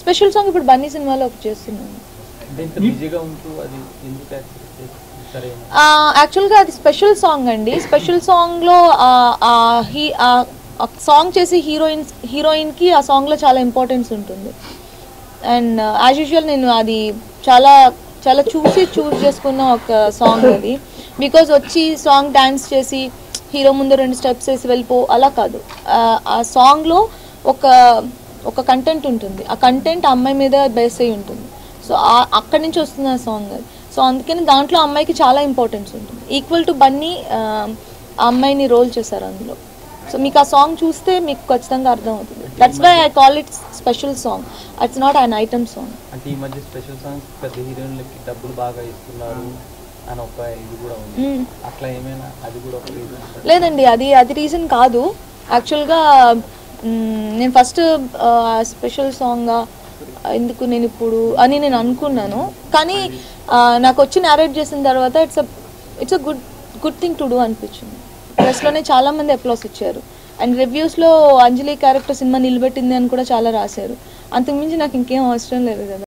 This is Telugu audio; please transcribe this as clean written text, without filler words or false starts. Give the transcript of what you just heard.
స్పెషల్ సాంగ్ ఇప్పుడు బన్నీ సినిమాలో ఒకటి చేస్తున్నాను. యాక్చువల్గా అది స్పెషల్ సాంగ్ అండి. స్పెషల్ సాంగ్లో సాంగ్ చేసి హీరోయిన్కి ఆ సాంగ్లో చాలా ఇంపార్టెన్స్ ఉంటుంది. అండ్ యాజ్ యూజువల్ నేను అది చాలా చాలా చూస్ చేసుకున్న ఒక సాంగ్ అది. బికాజ్ వచ్చి సాంగ్ డాన్స్ చేసి హీరో ముందు 2 స్టెప్స్ వేసి వెళ్ళిపో అలా కాదు. ఆ సాంగ్లో ఒక కంటెంట్ ఉంటుంది. ఆ కంటెంట్ అమ్మాయి మీద బేస్ అయి ఉంటుంది. సో అక్కడి నుంచి వస్తుంది ఆ సాంగ్ అది. సో అందుకని దాంట్లో అమ్మాయికి చాలా ఇంపార్టెన్స్ ఉంటుంది. ఈక్వల్ టు బన్నీ ఆ అమ్మాయిని రోల్ చేశారు అందులో. సో మీకు ఆ సాంగ్ చూస్తే మీకు ఖచ్చితంగా అర్థమవుతుంది. That's why I call it special song. It's not an item song. అంటే ఈ మధ్య స్పెషల్ సాంగ్స్ పెద్ద హీరోయిన్లకి డబ్బులు బాగా ఇస్తున్నారు అని ఒక ఇది కూడా ఉంది. అట్లా ఏమైనా అది కూడా ఒక రీజన్? లేదండి, అది రీజన్ కాదు. యాక్చువల్గా నేను ఫస్ట్ స్పెషల్ సాంగ్ ఎందుకు నేను ఇప్పుడు అని నేను అనుకున్నాను. కానీ నాకు వచ్చి నారేట్ చేసిన తర్వాత it's a good thing to do అనిపించింది. ప్రెస్లోనే చాలామంది అప్లాస్ ఇచ్చారు. అండ్ రివ్యూస్లో అంజలి క్యారెక్టర్ సినిమా నిలబెట్టింది అని కూడా చాలా రాశారు. అంతకుమించి నాకు ఇంకేం అవసరం లేదు కదా.